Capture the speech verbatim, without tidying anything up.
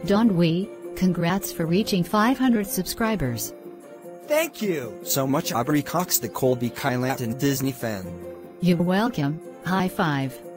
Don't we? Congrats for reaching five hundred subscribers. Thank you so much, Aubrey Cox, the Colby Kylat and Disney fan. You're welcome. High five.